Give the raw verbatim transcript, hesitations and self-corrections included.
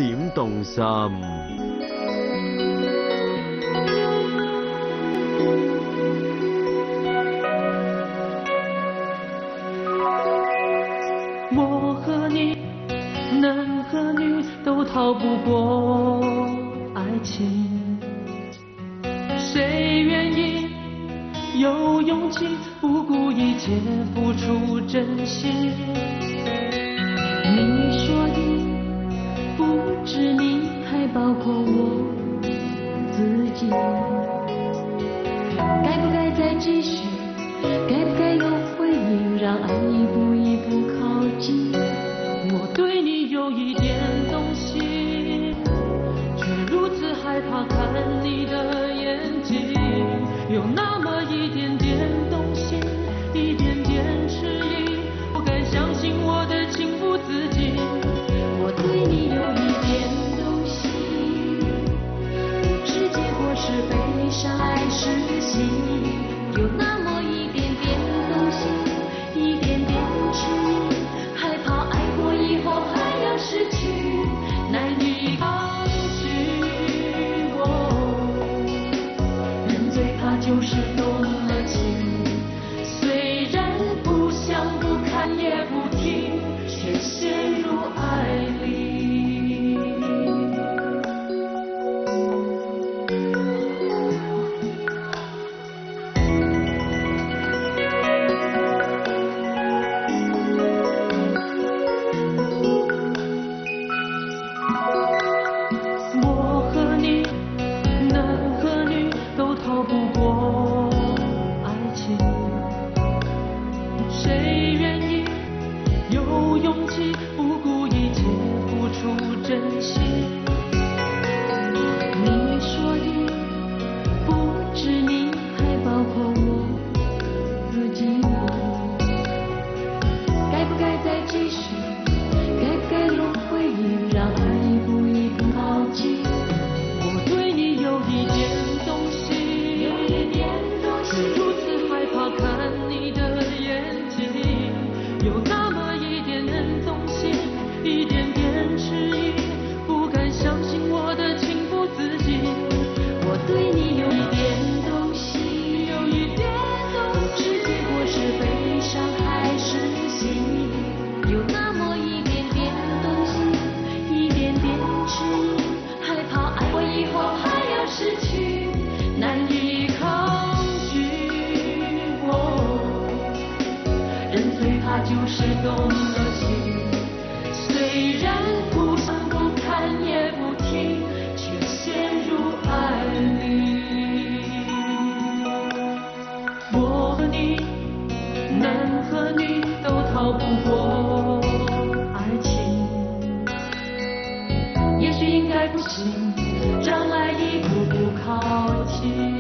點動心。 我和你，男和女都逃不过爱情，谁愿意有勇气不顾一切付出真心？你说的不止你，还包括我自己。该不该再继续？该不该有回应？让爱一步一步靠近。我对你有一点动心，却如此害怕看你的眼睛，有那么一点点动心，一点点迟疑，不敢相信我的情不自禁。我对你有一点动心，不知结果是悲伤还是喜，有那么一点点动心，一点点迟疑，害怕爱过以后还要失去，难以抗拒。人最怕就是动了情，虽然不想不看也不听，却陷入爱里。我和你，男和女都逃不过爱情，谁愿意有勇气不顾一切付出真心？你说的不止你，还包括我自己。该不该再继续？该不该有回应？让爱一步一步靠近。我对你有一点动心，有一点动心，如此害怕看你的眼睛，有那么一点点动心，一点点迟疑，不敢相信我的情不自禁。我对你有一点动心，有一点动心，不知结果是悲伤还是喜，有那么一点点动心，一点点迟疑，害怕爱过以后还要失去，难以抗拒。人最怕就是动了情，虽然不想不看也不听，却陷入爱里。我和你，男和女都逃不过爱情，也许应该不行，让爱一步步靠近。